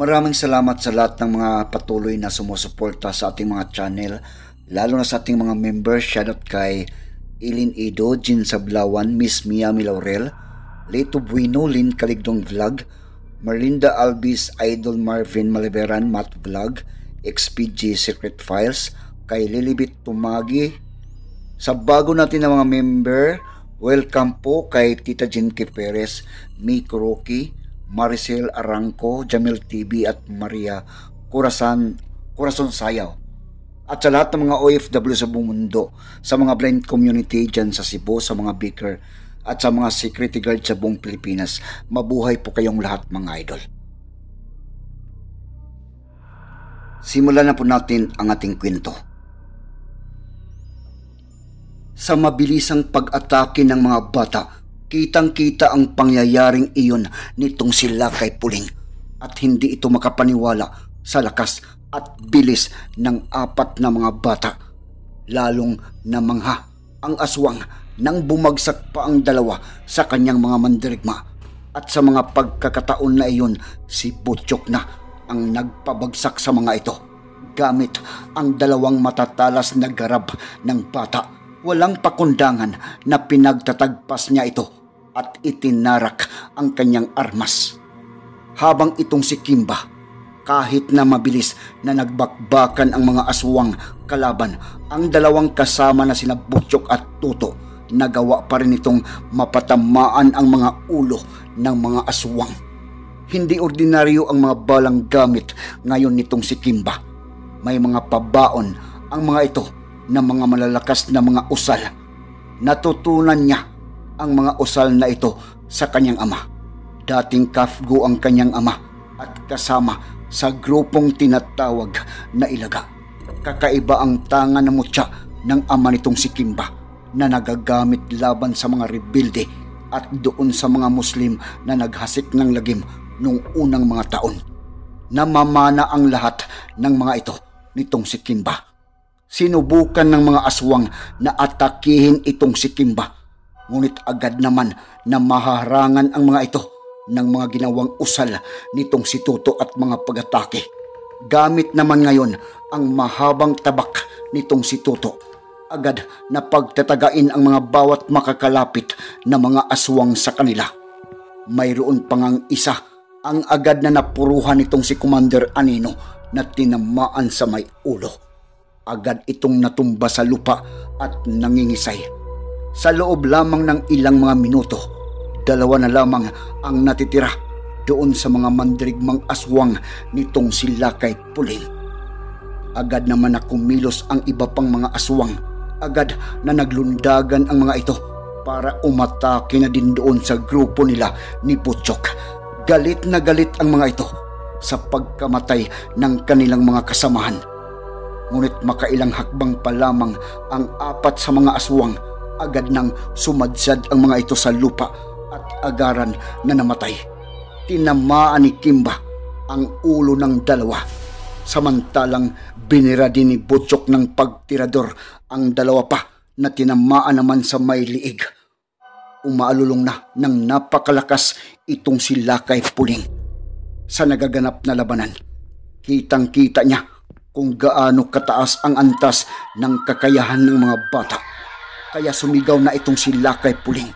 Maraming salamat sa lahat ng mga patuloy na sumusuporta sa ating mga channel, lalo na sa ating mga members. Shoutout kay Ilin Ido, Jin Sablawan, Miss Miami Laurel, Leto Bueno, Lin Kaligdong Vlog, Merlinda Albis, Idol Marvin Maliveran, Matt Vlog, XPG Secret Files, kay Lilibit Tumagi. Sa bago natin na mga member, welcome po kay Tita Jinky Perez, Miko Rocky, Maricel Arangco, Jamil TV at Maria Corazon Sayaw. At sa lahat ng mga OFW sa buong mundo, sa mga blind community dyan sa Cebu, sa mga baker at sa mga security guard sa buong Pilipinas, mabuhay po kayong lahat mga idol. Simulan na po natin ang ating kwento. Sa mabilisang pag-atake ng mga bata, kitang-kita ang pangyayaring iyon nitong si Lakay Puling at hindi ito makapaniwala sa lakas at bilis ng apat na mga bata. Lalong namangha ang aswang nang bumagsak pa ang dalawa sa kanyang mga mandirigma, at sa mga pagkakataon na iyon si Butchok na ang nagpabagsak sa mga ito gamit ang dalawang matatalas na garab ng bata. Walang pakundangan na pinagtatagpas niya ito at itinarak ang kanyang armas. Habang itong si Kimba, kahit na mabilis na nagbakbakan ang mga aswang kalaban, ang dalawang kasama na sina Butchok at Tuto, nagawa pa rin itong mapatamaan ang mga ulo ng mga aswang. Hindi ordinaryo ang mga balang gamit ngayon nitong si Kimba. May mga pabaon ang mga ito na mga malalakas na mga usal. Natutunan niya ang mga usal na ito sa kanyang ama. Dating kafgo ang kanyang ama at kasama sa grupong tinatawag na Ilaga. Kakaiba ang tanga na mutya ng ama nitong si Kimba na nagagamit laban sa mga rebelde at doon sa mga Muslim na naghasik ng lagim noong unang mga taon. Namamana ang lahat ng mga ito nitong si Kimba. Sinubukan ng mga aswang na atakihin itong si Kimba, ngunit agad naman na mahaharangan ang mga ito ng mga ginawang usal nitong si Tuto at mga pag-atake. Gamit naman ngayon ang mahabang tabak nitong si Tuto, agad na pagtatagain ang mga bawat makakalapit na mga aswang sa kanila. Mayroon pang isa ang agad na napuruhan nitong si Commander Anino na tinamaan sa may ulo. Agad itong natumba sa lupa at nangingisay. Sa loob lamang ng ilang mga minuto, dalawa na lamang ang natitira doon sa mga mandirigmang aswang nitong si Lakay Puling. Agad naman na kumilos ang iba pang mga aswang. Agad na naglundagan ang mga ito para umatake na din doon sa grupo nila ni Butchok. Galit na galit ang mga ito sa pagkamatay ng kanilang mga kasamahan. Ngunit makailang hakbang pa lamang ang apat sa mga aswang, agad nang sumadsad ang mga ito sa lupa at agaran na namatay. Tinamaan ni Kimba ang ulo ng dalawa, samantalang binira din ni Butchok ng pagtirador ang dalawa pa na tinamaan naman sa may liig. Umaalulong na ng napakalakas itong si Lakay Puling. Sa nagaganap na labanan, kitang-kita niya kung gaano kataas ang antas ng kakayahan ng mga bata. Kaya sumigaw na itong si Lakay Puling.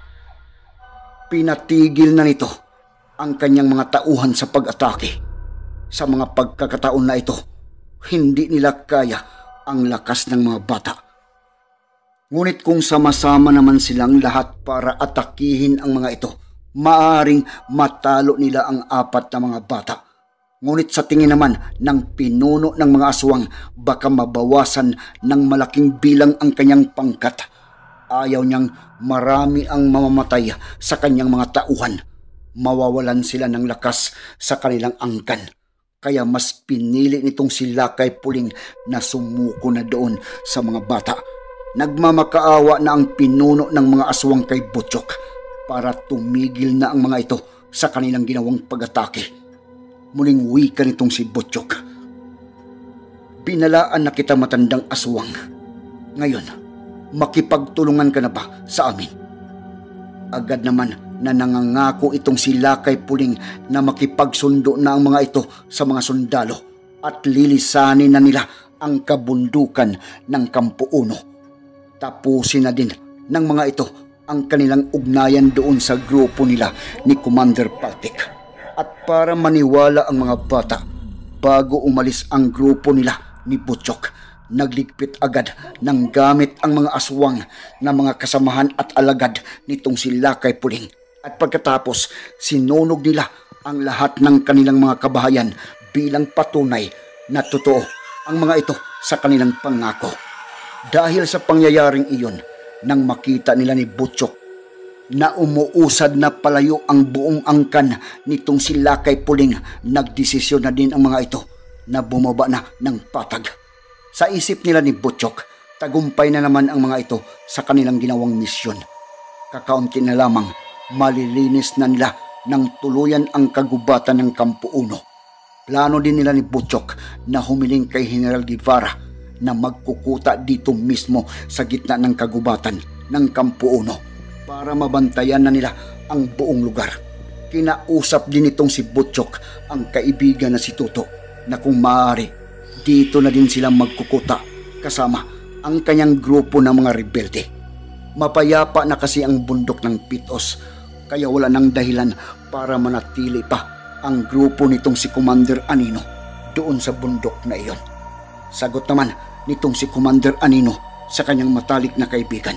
Pinatigil na nito ang kanyang mga tauhan sa pag-atake. Sa mga pagkakataon na ito, hindi nila kaya ang lakas ng mga bata. Ngunit kung sama-sama naman silang lahat para atakihin ang mga ito, maaaring matalo nila ang apat na mga bata. Ngunit sa tingin naman ng pinuno ng mga aswang, baka mabawasan ng malaking bilang ang kanyang pangkat. Ayaw niyang marami ang mamamatay sa kanyang mga tauhan. Mawawalan sila ng lakas sa kanilang angkan. Kaya mas pinili nitong si Lakay Puling na sumuko na doon sa mga bata. Nagmamakaawa na ang pinuno ng mga aswang kay Butchok para tumigil na ang mga ito sa kanilang ginawang pag-atake. Muling wika nitong si Butchok. Binalaan na kita, matandang aswang. Ngayon, makipagtulungan ka na ba sa amin? Agad naman na nangangako itong si Lakay Puling na makipagsundo na ang mga ito sa mga sundalo at lilisanin na nila ang kabundukan ng Kampo 1. Tapusin na din ng mga ito ang kanilang ugnayan doon sa grupo nila ni Commander Paltik. At para maniwala ang mga bata, bago umalis ang grupo nila ni Butchok, nagligpit agad ng gamit ang mga aswang na mga kasamahan at alagad nitong si Lakay Puling. At pagkatapos, sinunog nila ang lahat ng kanilang mga kabahayan bilang patunay na totoo ang mga ito sa kanilang pangako. Dahil sa pangyayaring iyon, nang makita nila ni Butchok na umuusad na palayo ang buong angkan nitong si Lakay Puling, nagdesisyon na din ang mga ito na bumaba na ng patag. Sa isip nila ni Butchok, tagumpay na naman ang mga ito sa kanilang ginawang misyon. Kakaunti na lamang, malilinis na nila ng tuluyan ang kagubatan ng Kampo 1. Plano din nila ni Butchok na humiling kay General Guevara na magkukuta dito mismo sa gitna ng kagubatan ng Kampo 1 para mabantayan na nila ang buong lugar. Kinausap din itong si Butchok ang kaibigan na si Tuto na kung maaari, dito na din silang magkukuta kasama ang kanyang grupo ng mga rebelde. Mapayapa na kasi ang bundok ng Pitos, kaya wala nang dahilan para manatili pa ang grupo nitong si Commander Anino doon sa bundok na iyon. Sagot naman nitong si Commander Anino sa kanyang matalik na kaibigan.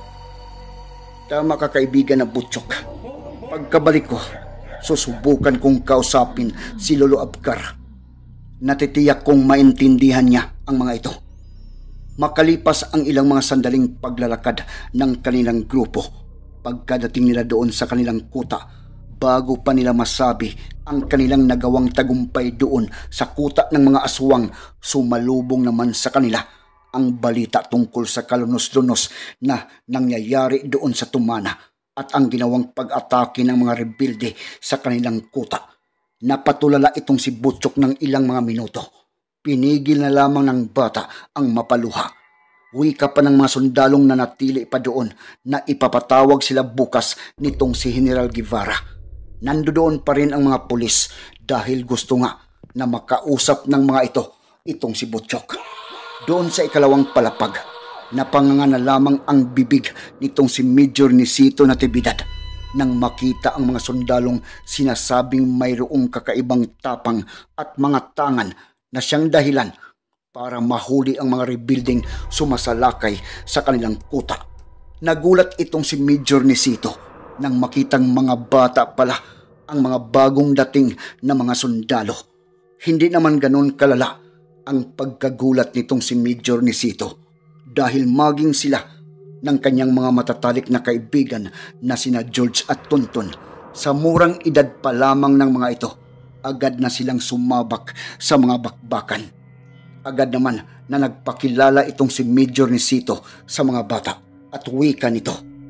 Tama ka kaibigan na Butchok. Pagkabalik ko, susubukan kong kausapin si Lolo Abkar. Natitiyak kong maintindihan niya ang mga ito. Makalipas ang ilang mga sandaling paglalakad ng kanilang grupo, pagkadating nila doon sa kanilang kuta, bago pa nila masabi ang kanilang nagawang tagumpay doon sa kuta ng mga aswang, sumalubong naman sa kanila ang balita tungkol sa kalunos-lunos na nangyayari doon sa Tumana at ang ginawang pag-atake ng mga rebelde sa kanilang kuta. Napatulala itong si Butchok ng ilang mga minuto. Pinigil na lamang ng bata ang mapaluha. Wika pa ng mga sundalong na natili pa doon na ipapatawag sila bukas nitong si General Guevara. Nandoon pa rin ang mga pulis dahil gusto nga na makausap ng mga itong si Butchok. Doon sa ikalawang palapag, napanganga na lamang ang bibig nitong si Major Nisito Natividad nang makita ang mga sundalong sinasabing mayroong kakaibang tapang at mga tangan na siyang dahilan para mahuli ang mga rebuilding sumasalakay sa kanilang kuta. Nagulat itong si Major Nisito nang makitang mga bata pala ang mga bagong dating na mga sundalo. Hindi naman ganon kalala ang pagkagulat nitong si Major Nisito dahil maging sila ng kanyang mga matatalik na kaibigan na sina George at Tonton. Sa murang edad pa lamang ng mga ito, agad na silang sumabak sa mga bakbakan. Agad naman na nagpakilala itong si Major Nisito sa mga bata at wika nito.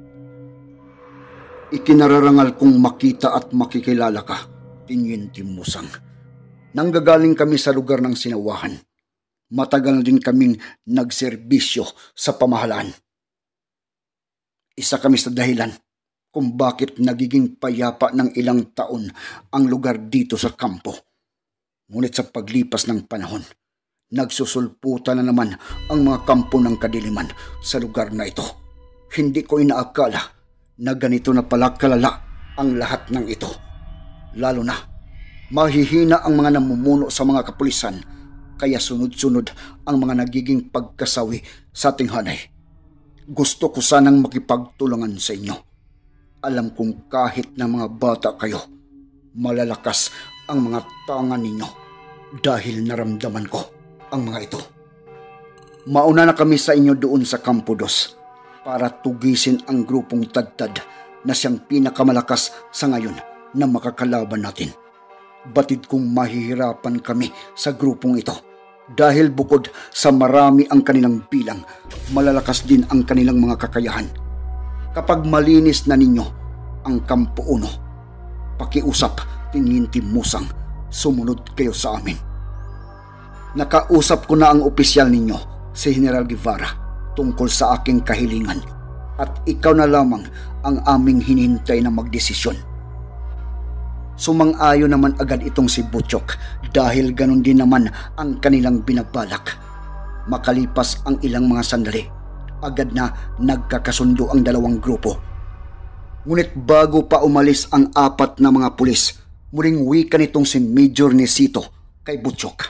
Ikinararangal kong makita at makikilala ka, Tiniente Musang. Nanggagaling kami sa lugar ng Sinawahan. Matagal din kaming nagserbisyo sa pamahalaan. Isa kami sa dahilan kung bakit nagiging payapa ng ilang taon ang lugar dito sa kampo. Ngunit sa paglipas ng panahon, nagsusulputan na naman ang mga kampo ng kadiliman sa lugar na ito. Hindi ko inaakala na ganito na pala kalala ang lahat ng ito. Lalo na, mahihina ang mga namumuno sa mga kapulisan, kaya sunod-sunod ang mga nagiging pagkasawi sa ating hanay. Gusto ko sanang makipagtulungan sa inyo. Alam kong kahit na mga bata kayo, malalakas ang mga tangan ninyo dahil naramdaman ko ang mga ito. Mauna na kami sa inyo doon sa Kampo 2 para tugisin ang grupong Tadtad na siyang pinakamalakas sa ngayon na makakalaban natin. Batid kong mahihirapan kami sa grupong ito dahil bukod sa marami ang kanilang bilang, malalakas din ang kanilang mga kakayahan. Kapag malinis na ninyo ang Kampo 1, pakiusap, Tiniente Musang, sumunod kayo sa amin. Nakausap ko na ang opisyal ninyo, si General Guevara, tungkol sa aking kahilingan. at ikaw na lamang ang aming hinihintay na magdesisyon. Sumang-ayon naman agad itong si Butchok dahil ganun din naman ang kanilang binabalak. Makalipas ang ilang mga sandali, agad na nagkakasundo ang dalawang grupo. Ngunit bago pa umalis ang apat na mga pulis, muling wika nitong si Major Nesito kay Butchok.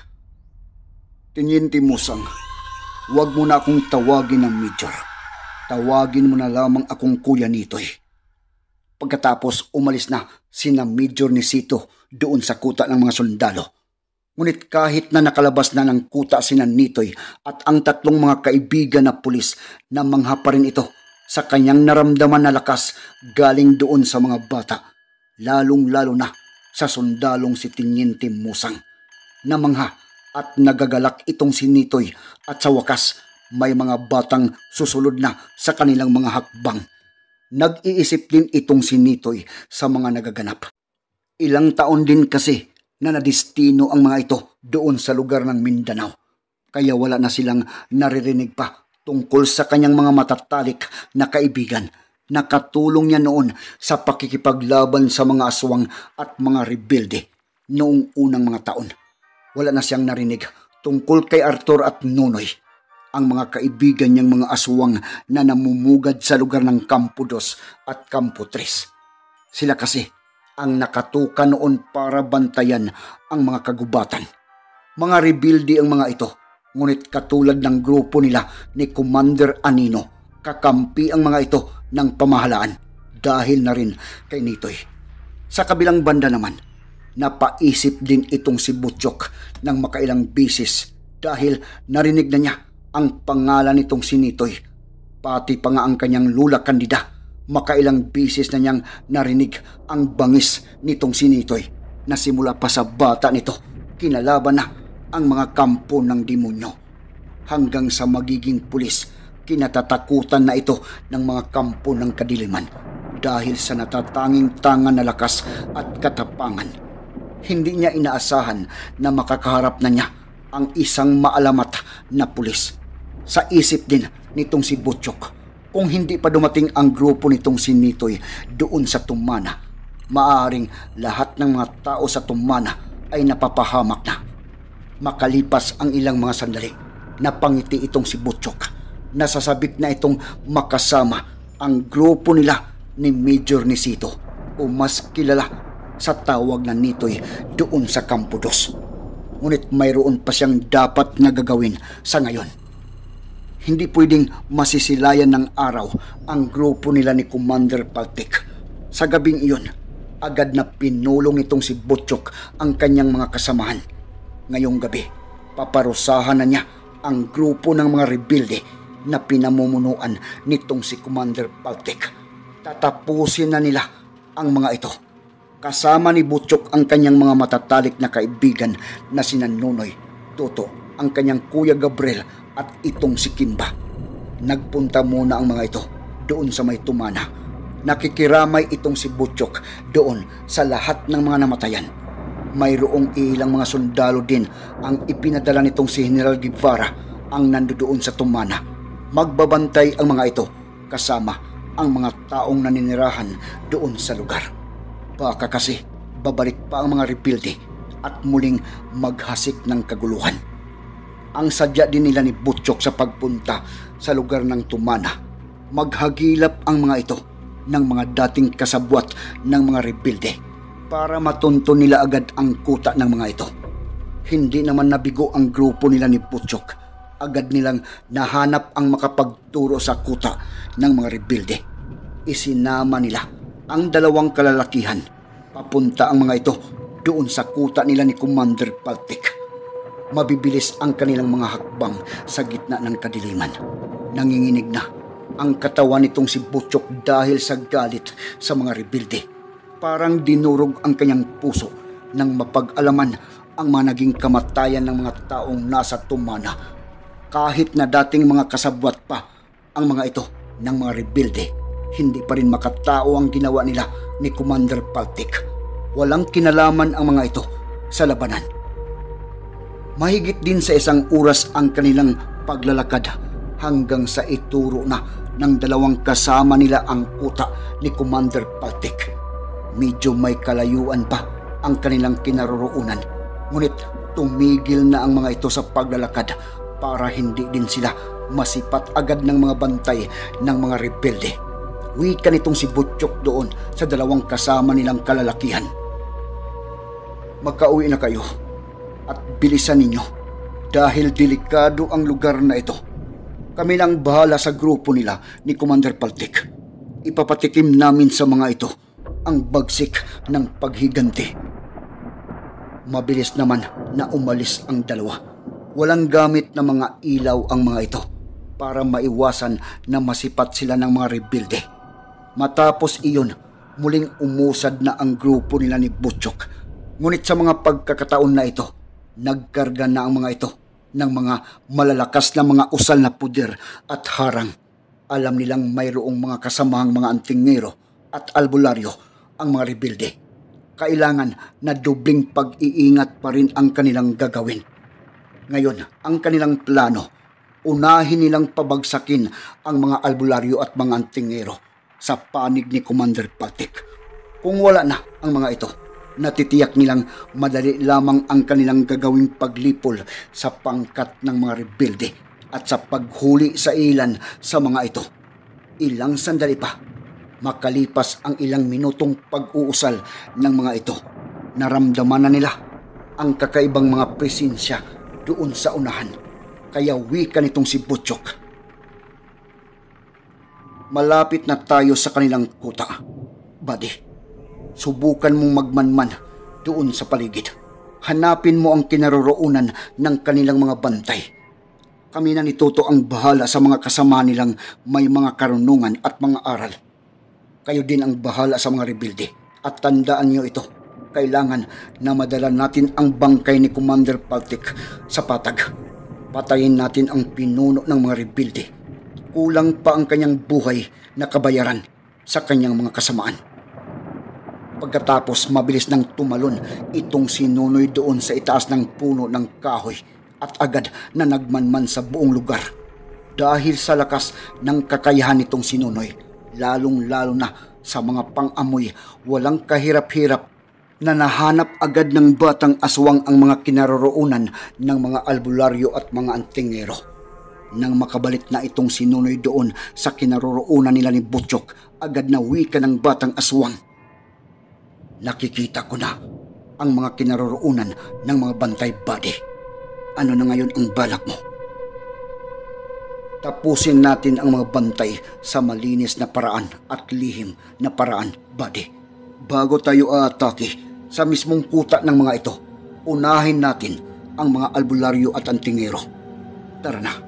Teniente Musang, huwag mo na akong tawagin ng Major. Tawagin mo na lamang akong Kuya Nitoy. Pagkatapos umalis na sina Major Nesito doon sa kuta ng mga sundalo. Ngunit kahit na nakalabas na ng kuta sina Nitoy at ang tatlong mga kaibigan na pulis, namangha pa rin ito sa kanyang naramdaman na lakas galing doon sa mga bata, lalong-lalo na sa sundalong si Teniente Musang. Namangha at nagagalak itong si Nitoy at sa wakas may mga batang susunod na sa kanilang mga hakbang. Nag-iisip din itong si Nitoy sa mga nagaganap. Ilang taon din kasi na nadistino ang mga ito doon sa lugar ng Mindanao. Kaya wala na silang naririnig pa tungkol sa kanyang mga matatalik na kaibigan na katulong niya noon sa pakikipaglaban sa mga aswang at mga rebelde noong unang mga taon. Wala na siyang narinig tungkol kay Arthur at Nonoy, ang mga kaibigan niyang mga aswang na namumugad sa lugar ng Campo 2 at Campo 3. Sila kasi ang nakatuka noon para bantayan ang mga kagubatan. Mga rebelde ang mga ito, ngunit katulad ng grupo nila ni Commander Anino, kakampi ang mga ito ng pamahalaan dahil na rin kay Nitoy. Sa kabilang banda naman, napaisip din itong si Butchok ng makailang bisis dahil narinig na niya ang pangalan nitong si Nitoy. Pati pa nga ang kanyang lula kandida, makailang bisis na niyang narinig ang bangis nitong si Nitoy na simula pa sa bata nito, kinalaban na ang mga kampo ng demonyo. Hanggang sa magiging pulis, kinatatakutan na ito ng mga kampo ng kadiliman dahil sa natatanging tangan na lakas at katapangan. Hindi niya inaasahan na makakaharap na niya ang isang maalamat na pulis. Sa isip din nitong si Butchok, kung hindi pa dumating ang grupo nitong si Nitoy doon sa Tumana, maaaring lahat ng mga tao sa Tumana ay napapahamak na. Makalipas ang ilang mga sandali, napangiti itong si Butchok. Nasasabik na itong makasama ang grupo nila ni Major Nesito o mas kilala sa tawag na Nitoy doon sa Campo 2. Ngunit mayroon pa siyang dapat na gagawin sa ngayon. Hindi pwedeng masisilayan ng araw ang grupo nila ni Commander Paltik. Sa gabing iyon, agad na pinulong itong si Butchok ang kanyang mga kasamahan. Ngayong gabi, paparusahan na niya ang grupo ng mga rebelde na pinamumunuan nitong si Commander Paltik. Tatapusin na nila ang mga ito. Kasama ni Butchok ang kanyang mga matatalik na kaibigan na sina Nonoy, Toto, ang kanyang Kuya Gabriel at itong si Kimba. Nagpunta muna ang mga ito doon sa may Tumana. Nakikiramay itong si Butchok doon sa lahat ng mga namatayan. Mayroong ilang mga sundalo din ang ipinadala nitong si General Guevara ang nandoon sa Tumana. Magbabantay ang mga ito kasama ang mga taong naninirahan doon sa lugar. Baka kasi babalik pa ang mga rebelde at muling maghasik ng kaguluhan. Ang sadya din nila ni Butchok sa pagpunta sa lugar ng Tumana, maghagilap ang mga ito ng mga dating kasabwat ng mga rebelde para matunto nila agad ang kuta ng mga ito. Hindi naman nabigo ang grupo nila ni Butchok. Agad nilang nahanap ang makapagturo sa kuta ng mga rebelde. Isinama nila ang dalawang kalalakihan. Papunta ang mga ito doon sa kuta nila ni Commander Paltik. Mabibilis ang kanilang mga hakbang sa gitna ng kadiliman. Nanginginig na ang katawan nitong si Butchok dahil sa galit sa mga rebelde. Parang dinurog ang kanyang puso nang mapag-alaman ang mga naging kamatayan ng mga taong nasa Tumana. Kahit na dating mga kasabwat pa ang mga ito ng mga rebelde, hindi pa rin makatao ang ginawa nila ni Commander Paltik. Walang kinalaman ang mga ito sa labanan. Mahigit din sa isang oras ang kanilang paglalakad hanggang sa ituro na ng dalawang kasama nila ang kuta ni Commander Paltik. Medyo may kalayuan pa ang kanilang kinaroroonan, ngunit tumigil na ang mga ito sa paglalakad para hindi din sila masipat agad ng mga bantay ng mga rebelde. Wika nitong si Butchok doon sa dalawang kasama nilang kalalakihan. Magkauwi na kayo at bilisan ninyo dahil delikado ang lugar na ito. Kami lang bahala sa grupo nila ni Commander Paltik. Ipapatikim namin sa mga ito ang bagsik ng paghiganti. Mabilis naman na umalis ang dalawa. Walang gamit na mga ilaw ang mga ito para maiwasan na masipat sila ng mga rebelde. Matapos iyon, muling umusad na ang grupo nila ni Butchok. Ngunit sa mga pagkakataon na ito, nagkarga na ang mga ito ng mga malalakas na mga usal na puder at harang. Alam nilang mayroong mga kasamahang mga antingero at albularyo ang mga rebelde. Kailangan na dobling pag-iingat pa rin ang kanilang gagawin. Ngayon, ang kanilang plano, unahin nilang pabagsakin ang mga albularyo at mga antingero sa panig ni Commander Paltik. Kung wala na ang mga ito, natitiyak nilang madali lamang ang kanilang gagawing paglipol sa pangkat ng mga rebelde at sa paghuli sa ilan sa mga ito. Ilang sandali pa, makalipas ang ilang minutong pag-uusal ng mga ito, naramdaman na nila ang kakaibang mga presensya doon sa unahan. Kaya wika nitong si Butchok. Malapit na tayo sa kanilang kuta, buddy. Subukan mong magmanman doon sa paligid. Hanapin mo ang kinaroroonan ng kanilang mga bantay. Kami na ni Toto ang bahala sa mga kasama nilang may mga karunungan at mga aral. Kayo din ang bahala sa mga rebelde. At tandaan nyo ito, kailangan na madala natin ang bangkay ni Commander Paltik sa patag. Patayin natin ang pinuno ng mga rebelde. Kulang pa ang kanyang buhay na kabayaran sa kanyang mga kasamaan. Pagkatapos mabilis nang tumalon itong si Nonoy doon sa itaas ng puno ng kahoy at agad na nagmanman sa buong lugar. Dahil sa lakas ng kakayahan nitong si Nonoy, lalong-lalo na sa mga pang-amoy, walang kahirap-hirap na nahanap agad ng batang aswang ang mga kinaroroonan ng mga albularyo at mga antingero. Nang makabalik na itong si Nonoy doon sa kinaroroonan nila ni Butchok, agad na wika ng batang aswang. Nakikita ko na ang mga kinaroroonan ng mga bantay, buddy. Ano na ngayon ang balak mo? Tapusin natin ang mga bantay sa malinis na paraan at lihim na paraan, buddy. Bago tayo aatake sa mismong kuta ng mga ito, unahin natin ang mga albularyo at antingero. Tara na.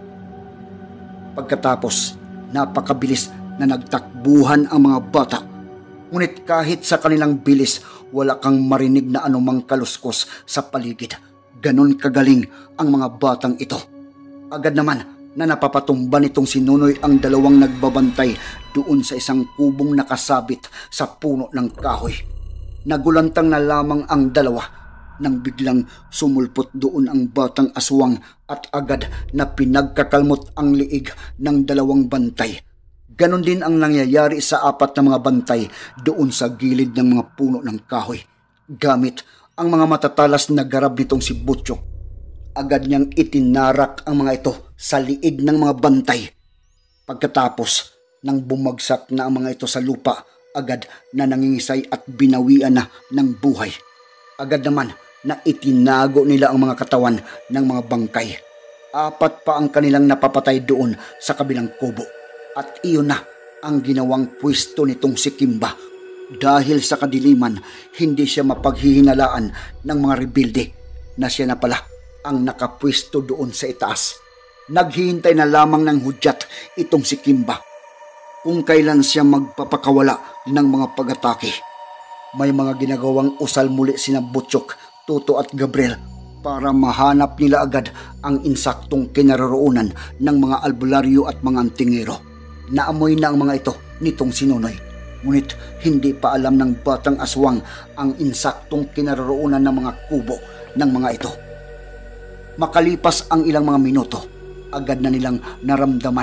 Pagkatapos, napakabilis na nagtakbuhan ang mga bata. Ngunit kahit sa kanilang bilis, wala kang marinig na anumang kaluskos sa paligid. Ganon kagaling ang mga batang ito. Agad naman na napapatumba nitong si Nonoy ang dalawang nagbabantay doon sa isang kubong nakasabit sa puno ng kahoy. Nagulantang na lamang ang dalawa nang biglang sumulpot doon ang batang aswang at agad na pinagkakalmot ang liig ng dalawang bantay. Ganon din ang nangyayari sa apat na mga bantay doon sa gilid ng mga puno ng kahoy. Gamit ang mga matatalas na garab nitong si Butchok, agad niyang itinarak ang mga ito sa liig ng mga bantay. Pagkatapos nang bumagsak na ang mga ito sa lupa, agad na nangingisay at binawian na ng buhay. Agad naman na itinago nila ang mga katawan ng mga bangkay. Apat pa ang kanilang napapatay doon sa kabilang kubo. At iyon na ang ginawang pwesto nitong si Kimba. Dahil sa kadiliman, hindi siya mapaghihinalaan ng mga rebelde na siya na pala ang nakapwesto doon sa itaas. Naghihintay na lamang ng hudyat itong si Kimba kung kailan siya magpapakawala ng mga pag-atake. May mga ginagawang usal muli sina Butchok, Toto at Gabriel para mahanap nila agad ang insaktong kinaroroonan ng mga albularyo at mga antingero. Naamoy na ang mga ito nitong si Nonoy. Ngunit hindi pa alam ng batang aswang ang insaktong kinaroroonan ng mga kubo ng mga ito. Makalipas ang ilang mga minuto, agad na nilang naramdaman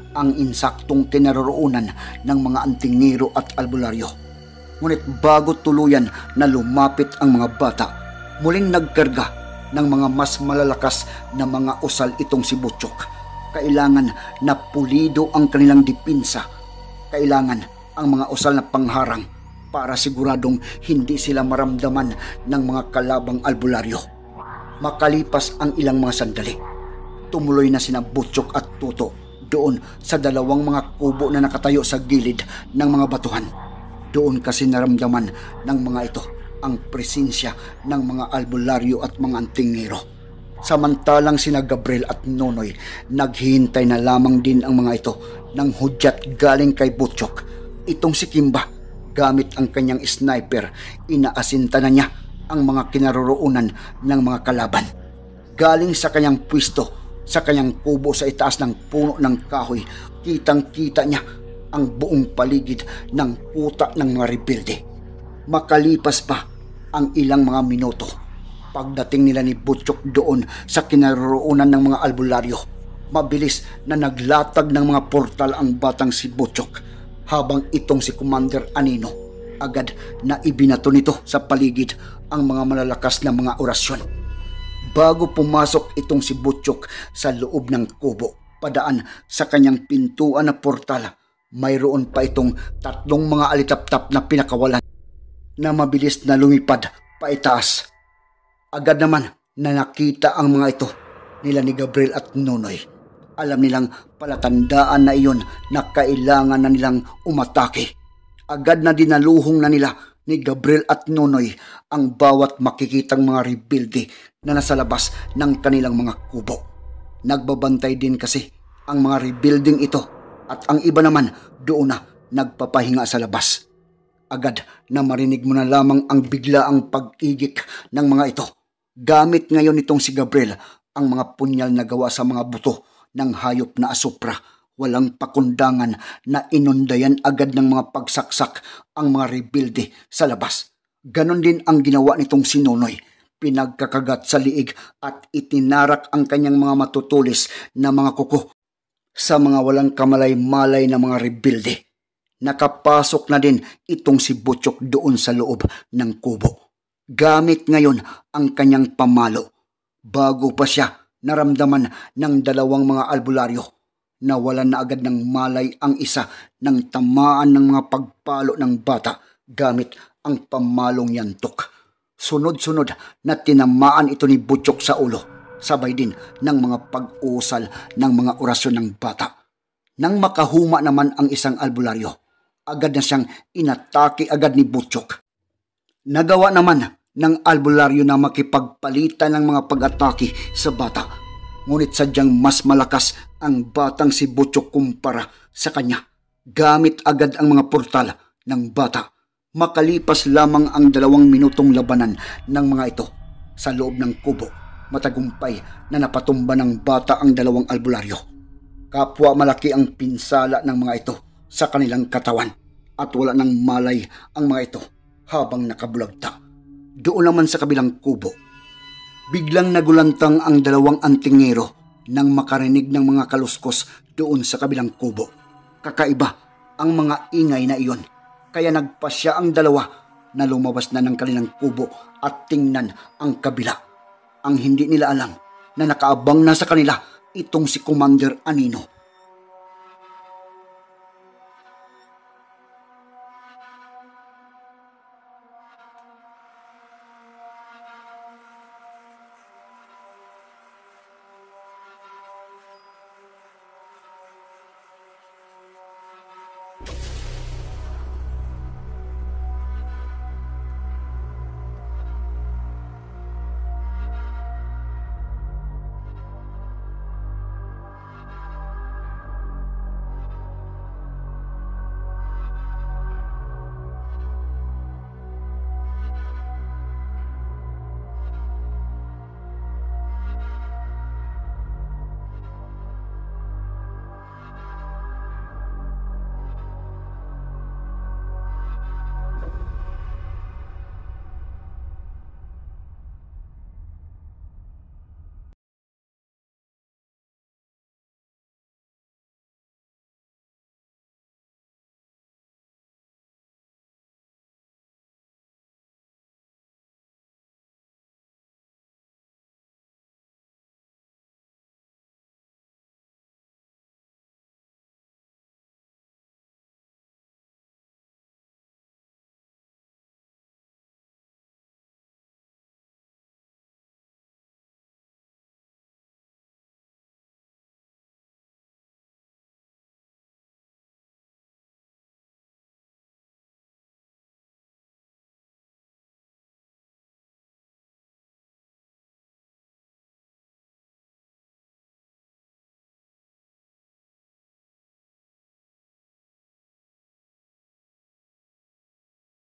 ang insaktong kinaroroonan ng mga antingero at albularyo. Ngunit bago tuluyan na lumapit ang mga bata, muling nagkarga ng mga mas malalakas na mga usal itong si Butchok. Kailangan na pulido ang kanilang dipinsa. Kailangan ang mga usal na pangharang para siguradong hindi sila maramdaman ng mga kalabang albularyo. Makalipas ang ilang mga sandali, tumuloy na sina Butchok at Tuto doon sa dalawang mga kubo na nakatayo sa gilid ng mga batuhan. Doon kasi naramdaman ng mga ito ang presensya ng mga albularyo at mga antingero. Samantalang sina Gabriel at Nonoy, naghihintay na lamang din ang mga ito ng hudyat galing kay Butchok. Itong si Kimba, gamit ang kanyang sniper, inaasinta na niya ang mga kinaroroonan ng mga kalaban. Galing sa kanyang pwesto, sa kanyang kubo sa itaas ng puno ng kahoy, kitang-kita niya ang buong paligid ng kuta ng mga rebelde. Makalipas pa ang ilang mga minuto, pagdating nila ni Butchok doon sa kinaroroonan ng mga albularyo, mabilis na naglatag ng mga portal ang batang si Butchok, habang itong si Commander Anino agad na ibinato nito sa paligid ang mga malalakas na mga orasyon. Bago pumasok itong si Butchok sa loob ng kubo, padaan sa kanyang pintuan na portal, mayroon pa itong 3 mga alitap-tap na pinakawalan na mabilis na lumipad paitaas. Agad naman na nakita ang mga ito nila ni Gabriel at Nonoy. Alam nilang palatandaan na iyon na kailangan na nilang umatake. Agad na dinaluhong na nila ni Gabriel at Nonoy ang bawat makikitang mga rebelde na nasa labas ng kanilang mga kubo. Nagbabantay din kasi ang mga rebuilding ito at ang iba naman doon na nagpapahinga sa labas. Agad na marinig mo na lamang ang biglaang pag-igik ng mga ito. Gamit ngayon itong si Gabriel ang mga punyal na gawa sa mga buto ng hayop na asupra. Walang pakundangan na inundayan agad ng mga pagsaksak ang mga rebelde sa labas. Ganon din ang ginawa nitong si Nonoy. Pinagkakagat sa liig at itinarak ang kanyang mga matutulis na mga kuko sa mga walang kamalay-malay na mga rebelde. Nakapasok na din itong si Butchok doon sa loob ng kubo. Gamit ngayon ang kanyang pamalo. Bago pa siya naramdaman ng 2 mga albularyo, nawalan na agad ng malay ang isa ng tamaan ng mga pagpalo ng bata gamit ang pamalong yantok. Sunod-sunod na tinamaan ito ni Butchok sa ulo, sabay din ng mga pag-usal ng mga orasyon ng bata. Nang makahuma naman ang isang albularyo, agad na siyang inatake agad ni Butchok. Nagawa naman ng albularyo na makipagpalitan ng mga pag-atake sa bata. Ngunit sadyang mas malakas ang batang si Butchok kumpara sa kanya. Gamit agad ang mga portal ng bata. Makalipas lamang ang 2 minutong labanan ng mga ito sa loob ng kubo, matagumpay na napatumba ng bata ang 2 albularyo. Kapwa malaki ang pinsala ng mga ito sa kanilang katawan at wala nang malay ang mga ito habang nakabulagta. Doon naman sa kabilang kubo, biglang nagulantang ang 2 antingero nang makarinig ng mga kaluskos doon sa kabilang kubo. Kakaiba ang mga ingay na iyon, kaya nagpasya ang 2 na lumabas na ng kanilang kubo at tingnan ang kabila. Ang hindi nila alam na nakaabang na sa kanila itong si Commander Anino